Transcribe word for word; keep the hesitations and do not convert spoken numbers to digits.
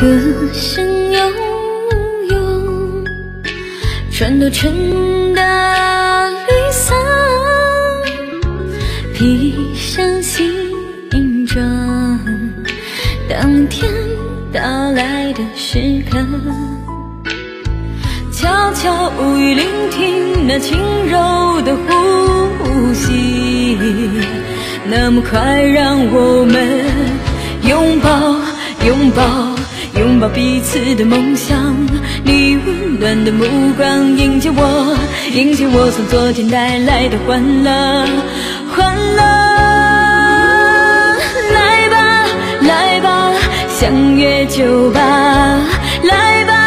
歌声悠悠，穿透春的绿色，披上新装，当天到来的时刻，悄悄无语聆听那轻柔的呼吸，那么快让我们拥抱拥抱拥抱彼此的梦想，你温暖的目光迎接我，迎接我从昨天带来的欢乐，欢乐。来吧，来吧，相约酒吧，来吧。